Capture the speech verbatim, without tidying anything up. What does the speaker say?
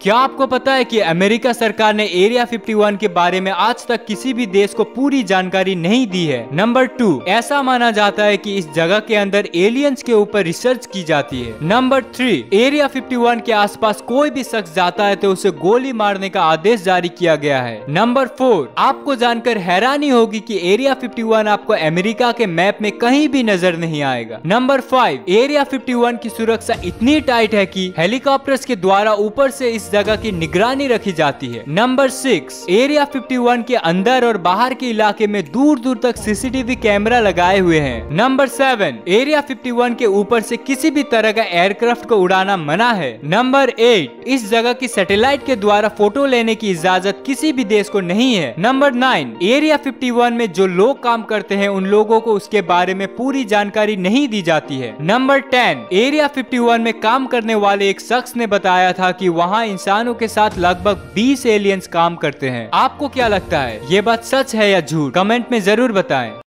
क्या आपको पता है कि अमेरिका सरकार ने एरिया इक्यावन के बारे में आज तक किसी भी देश को पूरी जानकारी नहीं दी है। नंबर टू, ऐसा माना जाता है कि इस जगह के अंदर एलियंस के ऊपर रिसर्च की जाती है। नंबर थ्री, एरिया इक्यावन के आसपास कोई भी शख्स जाता है तो उसे गोली मारने का आदेश जारी किया गया है। नंबर फोर, आपको जानकर हैरानी होगी कि एरिया इक्यावन आपको अमेरिका के मैप में कहीं भी नजर नहीं आएगा। नंबर फाइव, एरिया इक्यावन की सुरक्षा इतनी टाइट है कि हेलीकॉप्टर्स के द्वारा ऊपर से इस जगह की निगरानी रखी जाती है। नंबर सिक्स, एरिया इक्यावन के अंदर और बाहर के इलाके में दूर दूर तक सीसीटीवी कैमरा लगाए हुए हैं। नंबर सेवन, एरिया इक्यावन के ऊपर से किसी भी तरह का एयरक्राफ्ट को उड़ाना मना है। नंबर एट, इस जगह की सैटेलाइट के द्वारा फोटो लेने की इजाजत किसी भी देश को नहीं है। नंबर नाइन, एरिया इक्यावन में जो लोग काम करते हैं उन लोगों को उसके बारे में पूरी जानकारी नहीं दी जाती है। नंबर टेन, एरिया इक्यावन में काम करने वाले एक शख्स ने बताया था कि वहाँ इंसानों के साथ लगभग बीस एलियंस काम करते हैं। आपको क्या लगता है, ये बात सच है या झूठ? कमेंट में जरूर बताएं।